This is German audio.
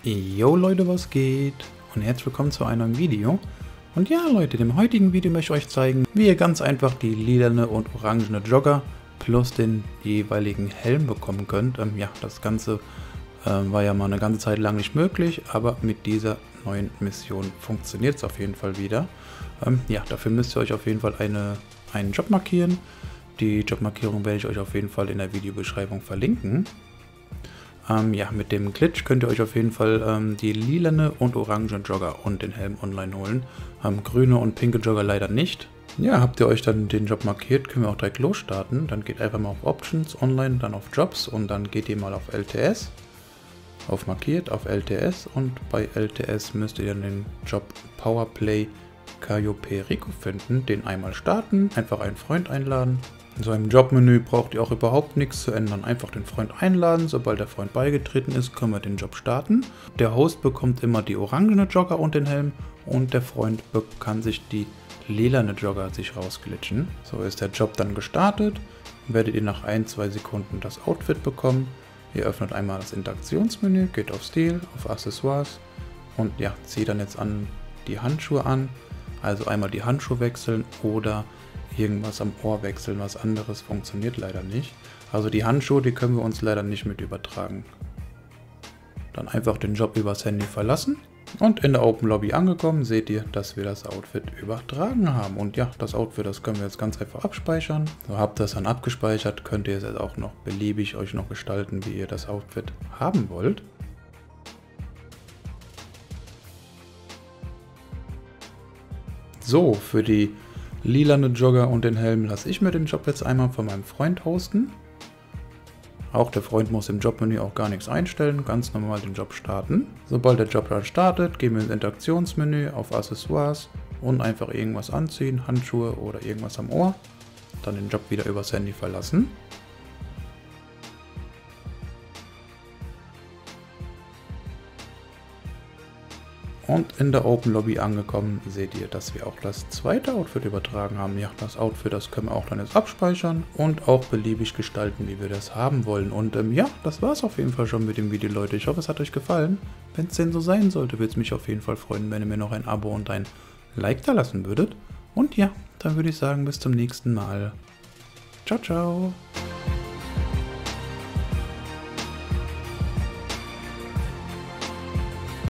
Yo Leute, was geht? Und herzlich willkommen zu einem neuen Video. Und ja Leute, in dem heutigen Video möchte ich euch zeigen, wie ihr ganz einfach die lilane und orangene Jogger plus den jeweiligen Helm bekommen könnt. Ja, das Ganze war ja mal eine ganze Zeit lang nicht möglich, aber mit dieser neuen Mission funktioniert es auf jeden Fall wieder. Ja, dafür müsst ihr euch auf jeden Fall einen Job markieren. Die Jobmarkierung werde ich euch auf jeden Fall in der Videobeschreibung verlinken. Ja, mit dem Glitch könnt ihr euch auf jeden Fall die lilane und orange Jogger und den Helm online holen. Grüne und pinke Jogger leider nicht. Ja, habt ihr euch dann den Job markiert, können wir auch direkt losstarten. Dann geht einfach mal auf Options, Online, dann auf Jobs und dann geht ihr mal auf LTS. Auf Markiert, auf LTS und bei LTS müsst ihr dann den Job Powerplay Cayo Perico finden. Den einmal starten, einfach einen Freund einladen. In so einem Jobmenü braucht ihr auch überhaupt nichts zu ändern. Einfach den Freund einladen. Sobald der Freund beigetreten ist, können wir den Job starten. Der Host bekommt immer die orangene Jogger und den Helm und der Freund kann sich die lilane Jogger rausglitschen. So ist der Job dann gestartet. Werdet ihr nach 1-2 Sekunden das Outfit bekommen. Ihr öffnet einmal das Interaktionsmenü, geht auf Stil, auf Accessoires und ja, zieht dann jetzt die Handschuhe an. Also einmal die Handschuhe wechseln oder irgendwas am Ohr wechseln, was anderes funktioniert leider nicht. Also die Handschuhe, die können wir uns leider nicht mit übertragen. Dann einfach den Job übers Handy verlassen und in der Open Lobby angekommen, seht ihr, dass wir das Outfit übertragen haben. Und ja, das Outfit, das können wir jetzt ganz einfach abspeichern. So, habt ihr das dann abgespeichert, könnt ihr es jetzt auch noch beliebig euch noch gestalten, wie ihr das Outfit haben wollt. So, für die lilane Jogger und den Helm lasse ich mir den Job jetzt einmal von meinem Freund hosten. Auch der Freund muss im Jobmenü auch gar nichts einstellen, ganz normal den Job starten. Sobald der Job dann startet, gehen wir ins Interaktionsmenü auf Accessoires und einfach irgendwas anziehen, Handschuhe oder irgendwas am Ohr. Dann den Job wieder übers Handy verlassen. Und in der Open Lobby angekommen, seht ihr, dass wir auch das zweite Outfit übertragen haben. Ja, das Outfit, das können wir auch dann jetzt abspeichern und auch beliebig gestalten, wie wir das haben wollen. Und ja, das war es auf jeden Fall schon mit dem Video, Leute. Ich hoffe, es hat euch gefallen. Wenn es denn so sein sollte, würde es mich auf jeden Fall freuen, wenn ihr mir noch ein Abo und ein Like da lassen würdet. Und ja, dann würde ich sagen, bis zum nächsten Mal. Ciao, ciao.